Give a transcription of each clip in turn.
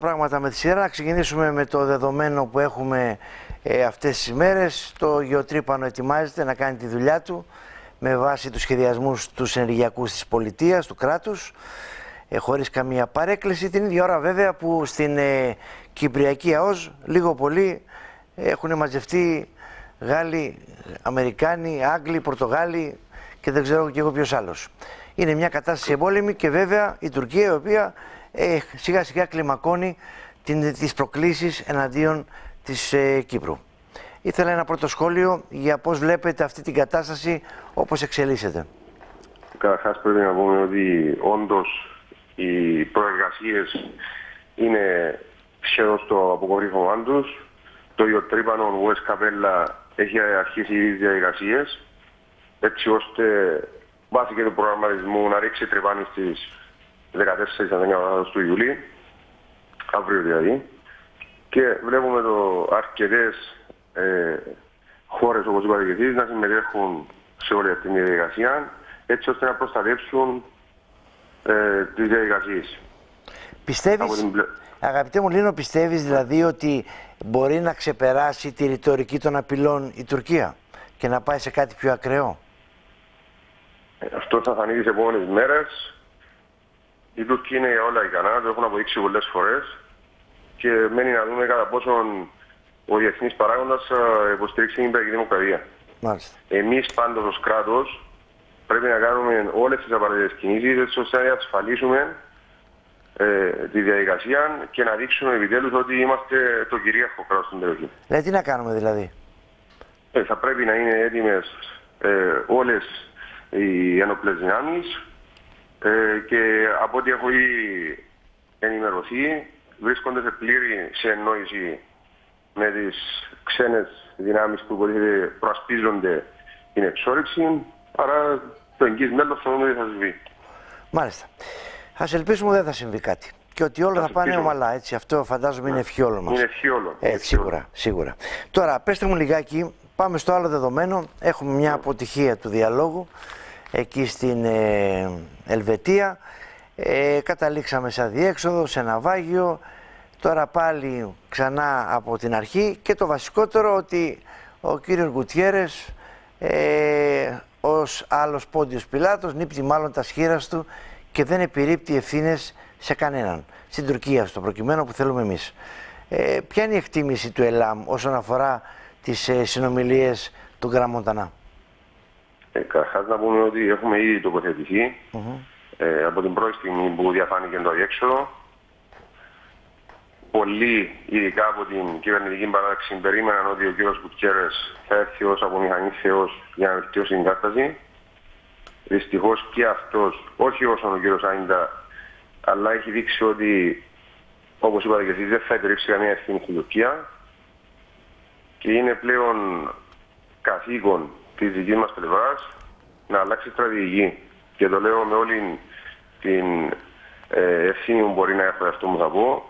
πράγματα με τη σειρά. Να ξεκινήσουμε με το δεδομένο που έχουμε αυτές τις ημέρες. Το γεωτρύπανο ετοιμάζεται να κάνει τη δουλειά του με βάση τους σχεδιασμούς τους ενεργειακούς της πολιτείας, του κράτους, χωρίς καμία παρέκκληση. Την ίδια ώρα βέβαια που στην Κυπριακή ΑΟΣ λίγο πολύ έχουν μαζευτεί Γάλλοι, Αμερικάνοι, Άγγλοι, Πορτογάλοι και δεν ξέρω και εγώ ποιος άλλος. Είναι μια κατάσταση εμπόλεμη και βέβαια η Τουρκία, η οποία σιγά σιγά κλιμακώνει τις προκλήσεις εναντίον της Κύπρου. Ήθελα ένα πρώτο σχόλιο για πώς βλέπετε αυτή την κατάσταση όπως εξελίσσεται. Καταρχάς πρέπει να πούμε ότι όντως οι προεργασίες είναι σχεδόν στο αποκορύφωμά τους. Το γεωτρύπανο West Καπέλλα έχει αρχίσει ήδη διαδικασίες, έτσι ώστε βάσει και του προγραμματισμού να ρίξει τρυπάνι στις 14 του Ιουλίου, αύριο δηλαδή. Και βλέπουμε αρκετές χώρες, όπως είπατε και εσείς, να συμμετέχουν σε όλη αυτή τη διαδικασία, έτσι ώστε να προστατεύσουν τις διαδικασίες. Πιστεύεις, αγαπητέ μου Λίνο, πιστεύεις δηλαδή ότι μπορεί να ξεπεράσει τη ρητορική των απειλών η Τουρκία και να πάει σε κάτι πιο ακραίο? Αυτό θα φανεί τις επόμενες μέρες. Η Τουρκία είναι για όλα ικανά, το έχουν αποδείξει πολλές φορές και μένει να δούμε κατά πόσον ο διεθνής παράγοντας υποστηρίξει την Κυπριακή Δημοκρατία. Μάλιστα. Εμείς πάντως ως κράτος πρέπει να κάνουμε όλες τις απαραίτητες κινήσεις, έτσι ώστε να ασφαλίσουμε τη διαδικασία και να δείξουμε επιτέλους ότι είμαστε το κυρίαρχο κράτος στην περιοχή. Τι να κάνουμε δηλαδή? Θα πρέπει να είναι έτοιμες όλες οι ένοπλες δυνάμεις και από ό,τι έχω ήδη ενημερωθεί βρίσκονται σε πλήρη συνεννόηση με τις ξένες δυνάμεις που προασπίζονται την εξόρυξη, άρα το εγγύς μέλλον θα δούμε τι θα συμβεί. Μάλιστα. Ας ελπίσουμε δεν θα συμβεί κάτι και ότι όλα θα πάνε ομαλά, έτσι. Αυτό φαντάζομαι είναι ευχή όλων μας. Είναι ευχή όλων. Σίγουρα. Τώρα, πέστε μου λιγάκι, πάμε στο άλλο δεδομένο. Έχουμε μια αποτυχία του διαλόγου εκεί στην Ελβετία. Καταλήξαμε σε αδιέξοδο, σε ναυάγιο. Τώρα πάλι ξανά από την αρχή και το βασικότερο ότι ο κύριος Γκουτιέρες ως άλλος Πόντιος Πιλάτος νύπτει μάλλον τα σχήρας του και δεν επιρρύπτει ευθύνες σε κανέναν. Στην Τουρκία στο προκειμένο που θέλουμε εμείς. Ποια είναι η εκτίμηση του ΕΛΑΜ όσον αφορά τις συνομιλίες του Γκραν Μοντανά? Καταρχάς να πούμε ότι έχουμε ήδη τοποθετηθεί από την πρώτη στιγμή που διαφάνηκε το αδιέξοδο. Πολλοί, ειδικά από την κυβερνητική παράταξη, περίμεναν ότι ο κ. Γκουτιέρες θα έρθει ως απομηχανή θεός για να βελτιώσει την κατάσταση. Δυστυχώς και αυτός, όχι όσον ο κ. Άιντα, αλλά έχει δείξει ότι, όπως είπατε και εσείς, δεν θα επιρρύψει καμία ευθύνη στην Τουρκία και είναι πλέον καθήκον της δικής μας πλευράς να αλλάξει στρατηγική. Και το λέω με όλη την ευθύνη που μπορεί να έχω, αυτό μου θα πω.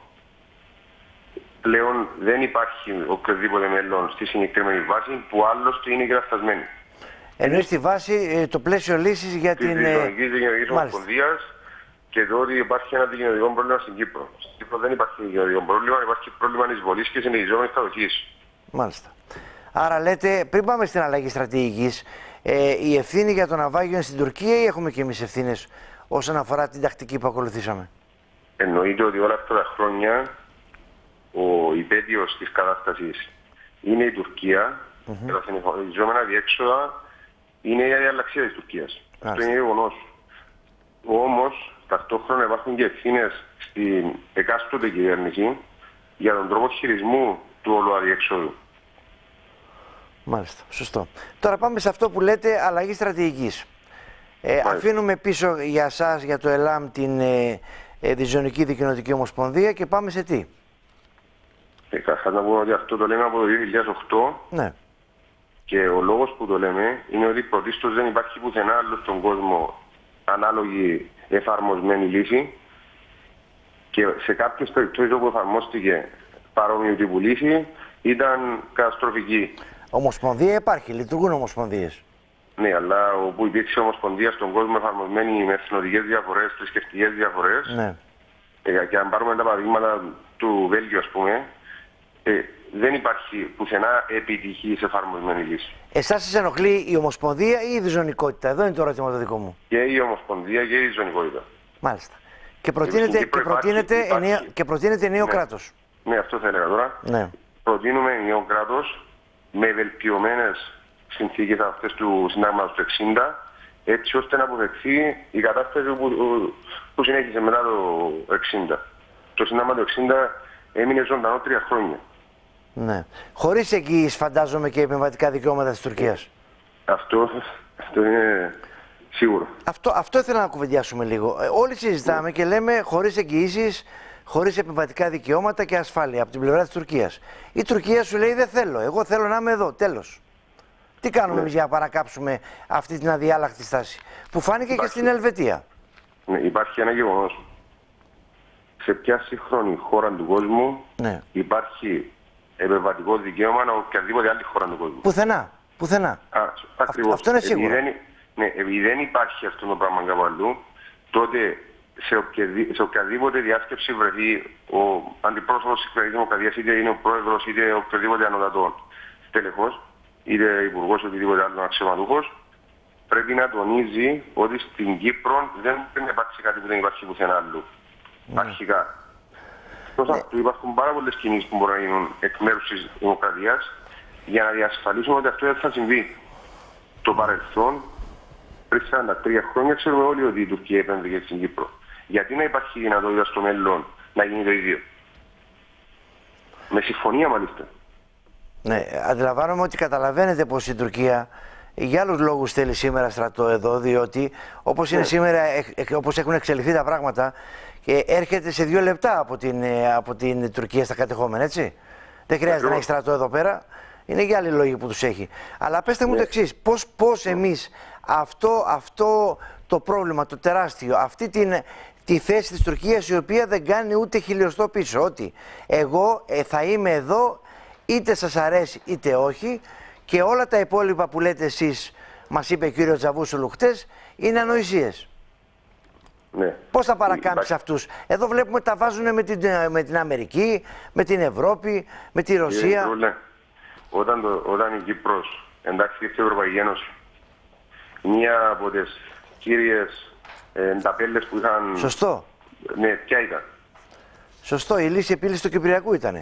Πλέον δεν υπάρχει οποιοδήποτε μέλλον στη συγκεκριμένη βάση που άλλωστε είναι καταστασμένη. Εννοείς στη βάση το πλαίσιο λύσης για την... Της Δικαιολογικής Δικαιολογικής Ομοσπονδίας και το ότι υπάρχει ένα δικαιολογικό πρόβλημα στην Κύπρο. Στην Κύπρο δεν υπάρχει δικαιολογικό πρόβλημα, υπάρχει πρόβλημα εισβολής και συνεχιζόμενης κατοχής. Μάλιστα. Άρα λέτε, πριν πάμε στην αλλαγή στρατηγικής, η ευθύνη για το ναυάγιο είναι στην Τουρκία ή έχουμε και εμείς ευθύνες όσον αφορά την τακτική που ακολουθήσαμε? Εννοείται ότι όλα αυτά τα χρόνια ο υπέτειος της κατάστασης είναι η Τουρκία και τα συνεχιζόμενα διέξοδα είναι η αδιαλλαξία της Τουρκίας. Αυτό είναι γεγονός. Όμως, ταυτόχρονα υπάρχουν και ευθύνες στην εκάστοτε κυβέρνηση για τον τρόπο χειρισμού του όλου αδιέξοδου. Μάλιστα, σωστό. Τώρα πάμε σε αυτό που λέτε αλλαγή στρατηγικής. Αφήνουμε πίσω για σας, για το ΕΛΑΜ, την Διζωνική Δικοινοτική Ομοσπονδία και πάμε σε τι? Καταρχάς να πούμε ότι αυτό το λέμε από το 2008. Ναι. Και ο λόγος που το λέμε είναι ότι πρωτίστως δεν υπάρχει πουθενά άλλο στον κόσμο ανάλογη εφαρμοσμένη λύση και σε κάποιες περιπτώσεις όπου εφαρμόστηκε παρόμοιου τύπου λύση ήταν καταστροφική. Ομοσπονδία υπάρχει, λειτουργούν ομοσπονδίες. Ναι, αλλά όπου υπήρξε ομοσπονδία στον κόσμο εφαρμοσμένη με εθνοτικές διαφορές, θρησκευτικές διαφορές, ναι, Και αν πάρουμε τα παραδείγματα του Βέλγιου, ας πούμε, δεν υπάρχει πουθενά επιτυχής εφαρμοσμένη λύση. Εσάς σας ενοχλεί η Ομοσπονδία ή η διζωνικότητα? Εδώ είναι το ερώτημα το δικό μου. Και η Ομοσπονδία και η διζωνικότητα. Μάλιστα. Και προτείνετε νέο κράτος. Ναι, αυτό θα έλεγα τώρα. Ναι. Προτείνουμε νέο κράτος με βελτιωμένες συνθήκες αυτές του συντάγματος του 60, έτσι ώστε να αποφευθεί η κατάσταση που συνέχισε μετά το 60. Το συντάγμα του 60 έμεινε ζωντανό 3 χρόνια. Ναι. Χωρίς εγγύης, φαντάζομαι, και επεμβατικά δικαιώματα της Τουρκίας. Αυτό είναι σίγουρο. Αυτό ήθελα να κουβεντιάσουμε λίγο. Όλοι συζητάμε και λέμε χωρίς εγγυήσεις, χωρίς επεμβατικά δικαιώματα και ασφάλεια από την πλευρά της Τουρκίας. Η Τουρκία σου λέει δεν θέλω, εγώ θέλω να είμαι εδώ, τέλος. Τι κάνουμε εμείς για να παρακάψουμε αυτή την αδιάλακτη στάση που φάνηκε και στην Ελβετία? Ναι, υπάρχει ένα γεγονός. Σε ποια σύγχρονη χώρα του κόσμου υπάρχει επεμβατικό δικαίωμα από οποιαδήποτε άλλη χώρα του κόσμου? Πουθενά. Ακριβώς. Αυτό είναι σίγουρο. Επειδή δεν υπάρχει αυτό το πράγμα κάπου αλλού, τότε σε οποιαδήποτε διάσκεψη βρεθεί ο αντιπρόσωπος της Κρατικής Δημοκρατίας, είτε είναι ο πρόεδρος είτε οποιοδήποτε ανώτατο στέλεχος, είτε υπουργός ή οτιδήποτε άλλο αξιωματούχος, πρέπει να τονίζει ότι στην Κύπρο δεν πρέπει να υπάρξει κάτι που δεν υπάρχει πουθενά αλλού. Αρχικά. Προς αυτού υπάρχουν πάρα πολλές κινήσεις που μπορούν να γίνουν εκ μέρους της Δημοκρατίας για να διασφαλίσουμε ότι αυτό δεν θα συμβεί. Το παρελθόν, πριν 43 χρόνια, ξέρουμε όλοι ότι η Τουρκία επένδυε στην Κύπρο. Γιατί να υπάρχει δυνατότητα στο μέλλον να γίνει το ίδιο? Με συμφωνία μάλιστα. Ναι, αντιλαμβάνομαι ότι καταλαβαίνετε πως η Τουρκία για άλλους λόγους θέλει σήμερα στρατό εδώ, διότι όπως είναι σήμερα, όπως έχουν εξελιχθεί τα πράγματα, έρχεται σε 2 λεπτά από την Τουρκία στα κατεχόμενα, έτσι. Δεν χρειάζεται να έχει στρατό εδώ πέρα. Είναι για άλλοι λόγοι που τους έχει. Αλλά πέστε μου το εξής, πώς εμείς αυτό το πρόβλημα, το τεράστιο, αυτή τη θέση της Τουρκίας, η οποία δεν κάνει ούτε χιλιοστό πίσω, ότι εγώ θα είμαι εδώ είτε σας αρέσει είτε όχι, και όλα τα υπόλοιπα που λέτε εσείς, μας είπε ο κύριος Τσαβούσουλου χτες, είναι ανοησίες. Ναι. Πώς θα παρακάμψει αυτούς? Εδώ βλέπουμε τα βάζουν με την Αμερική, με την Ευρώπη, με τη Ρωσία. Όταν η Κύπρος εντάχθηκε στην Ευρωπαϊκή Ένωση, μία από τις κύριες ταπέλες που είχαν... Σωστό. Ναι, ποια ήταν? Σωστό, η λύση επίλυση του Κυπριακού ήτανε.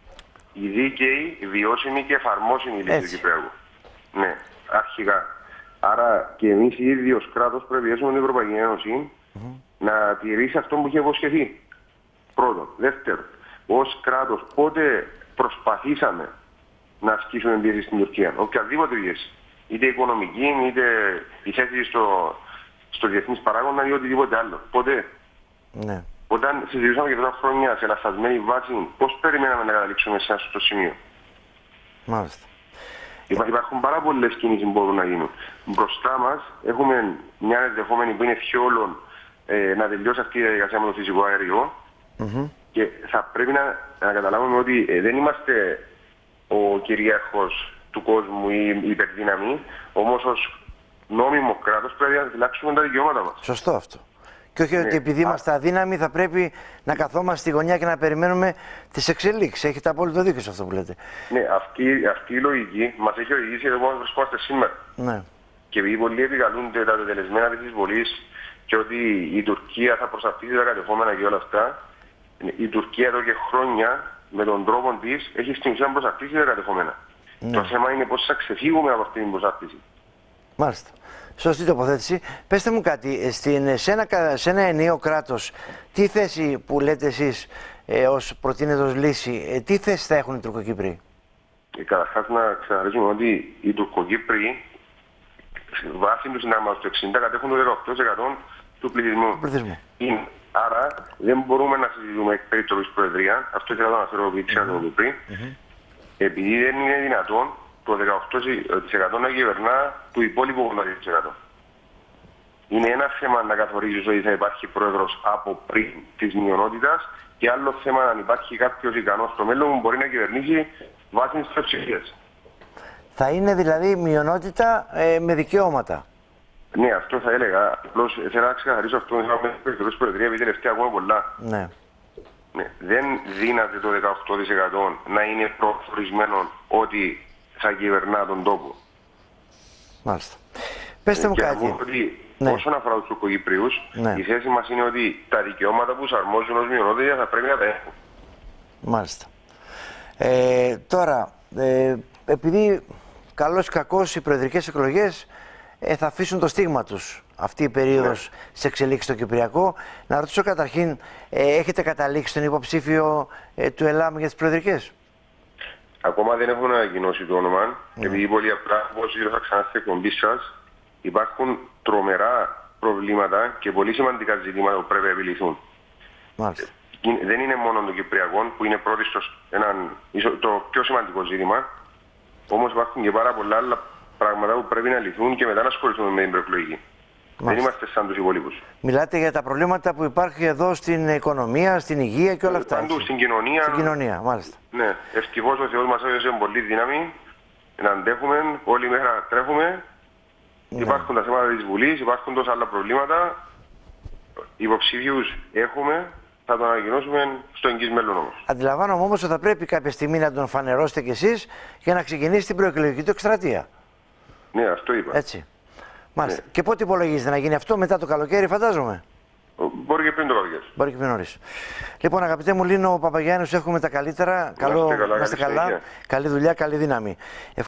Η δίκαιη, η βιώσιμη και εφαρμόσιμη λύση του Κυπριακού. Ναι, αρχικά. Άρα και εμείς οι ίδιοι ως κράτος πρέπει να την Ευρωπαϊκή Ένωση να τηρήσει αυτό που είχε υποσχεθεί. Πρώτον. Δεύτερον, ως κράτος πότε προσπαθήσαμε να ασκήσουμε πίεση στην Τουρκία? Οποιαδήποτε πίεση. Είτε οικονομική, είτε η θέση στο διεθνής παράγοντα ή οτιδήποτε άλλο. Ποτέ. Ναι. Όταν συζητούσαμε για 2 χρόνια σε λαθασμένη βάση, πώς περιμέναμε να καταλήξουμε σε αυτό το σημείο? Μάλιστα. Υπάρχουν πάρα πολλές κινήσεις που μπορούν να γίνουν. Μπροστά μας έχουμε μια ενδεχόμενη που είναι φιόλων να τελειώσει αυτή η διαδικασία με το φυσικό αέριο και θα πρέπει να καταλάβουμε ότι δεν είμαστε ο κυρίαρχος του κόσμου ή η υπερδύναμη, όμως ως νόμιμο κράτος πρέπει να διαφυλάξουμε τα δικαιώματα μας. Σωστό αυτό. Και όχι ότι επειδή είμαστε αδύναμοι θα πρέπει να καθόμαστε στη γωνιά και να περιμένουμε τις εξελίξεις. Έχετε απόλυτο δίκιο σε αυτό που λέτε. Ναι, αυτή η λογική μας έχει οδηγήσει εδώ που βρισκόμαστε σήμερα. Ναι. Και επειδή πολλοί επικαλούνται τα τελεσμένα της εισβολής και ότι η Τουρκία θα προστατεύει τα κατεχόμενα και όλα αυτά, η Τουρκία εδώ και χρόνια με τον τρόπο της έχει στην ουσία προστατεύσει τα κατεχόμενα. Ναι. Το θέμα είναι πώς θα ξεφύγουμε από αυτή την προστάτευση. Μάλιστα. Σωστή τοποθέτηση. Πέστε μου κάτι, σε ένα ενιαίο κράτος, τι θέση που λέτε εσείς ως προτείνετε ως λύση, τι θέση θα έχουν οι Τουρκοκύπροι? Καταρχάς να ξεχαρίσουμε ότι οι Τουρκοκύπροι βάσει του συντάγματος του 60 κατέχουν το 18% του πληθυσμού. Άρα δεν μπορούμε να συζητούμε περί τροπής προεδρία, αυτό ήθελα να αναφέρω πριν, επειδή δεν είναι δυνατόν το 18% να κυβερνά του υπόλοιπου 80%. Είναι ένα θέμα να καθορίζεις ότι θα υπάρχει πρόεδρος από πριν της μειονότητας και άλλο θέμα αν υπάρχει κάποιος ικανός στο μέλλον που μπορεί να κυβερνήσει βάσει της πλειοψηφίας. Θα είναι δηλαδή μειονότητα με δικαιώματα. Ναι, αυτό θα έλεγα. Απλώς θέλω να ξεκαθαρίσω αυτό με την Προεδρία, επειδή τελευταία ακούμε πολλά. Ναι. Ναι, δεν δύναται το 18% να είναι προχωρισμένο ότι θα κυβερνά τον τόπο. Μάλιστα. Πέστε μου κάτι. Ναι. Όσον αφορά τους Τουρκοκυπρίους, ναι, η θέση μας είναι ότι τα δικαιώματα που τους αρμόζουν ως μειονότητα θα πρέπει να τα έχουν. Μάλιστα. Τώρα, επειδή καλώς ή κακώς οι προεδρικές εκλογές θα αφήσουν το στίγμα τους αυτή η περίοδος σε εξελίξει στο Κυπριακό, να ρωτήσω καταρχήν, έχετε καταλήξει στον υποψήφιο του ΕΛΑΜ για τις προεδρικές? Ακόμα δεν έχουν ανακοινώσει το όνομα, επειδή πολύ απλά, όπως θα ξανά στην εκπομπή σας, υπάρχουν τρομερά προβλήματα και πολύ σημαντικά ζητήματα που πρέπει να επιληθούν. Μάλιστα. Δεν είναι μόνο το Κυπριακό που είναι πρώτη το πιο σημαντικό ζήτημα, όμως υπάρχουν και πάρα πολλά άλλα πράγματα που πρέπει να λυθούν και μετά να ασχοληθούμε με την προεκλογική. Δεν είμαστε σαν τους υπόλοιπους. Μιλάτε για τα προβλήματα που υπάρχουν εδώ στην οικονομία, στην υγεία και όλα αυτά. Παντού, στην κοινωνία. Στην κοινωνία, μάλιστα. Ναι, ευτυχώς ο Θεός μας έδωσε πολύ δύναμη να αντέχουμε, όλη μέρα τρέχουμε. Ναι. Υπάρχουν τα θέματα της Βουλής, υπάρχουν τόσα άλλα προβλήματα. Υποψηφίους έχουμε, θα τον ανακοινώσουμε στο εγγύς μέλλον όμως. Αντιλαμβάνομαι όμως ότι θα πρέπει κάποια στιγμή να τον φανερώσετε κι εσείς για να ξεκινήσει την προεκλογική του εκστρατεία. Ναι, αυτό είπα. Έτσι. Μάλιστα. Ναι. Και πότε υπολογίζετε να γίνει αυτό, μετά το καλοκαίρι, φαντάζομαι? Μπορεί και πριν το καλοκαίρι. Μπορεί και πριν νωρίς. Λοιπόν, αγαπητέ μου Λίνο Παπαγιάννου, εύχομαι τα καλύτερα. Να είστε καλά. Καλή δουλειά, καλή δύναμη.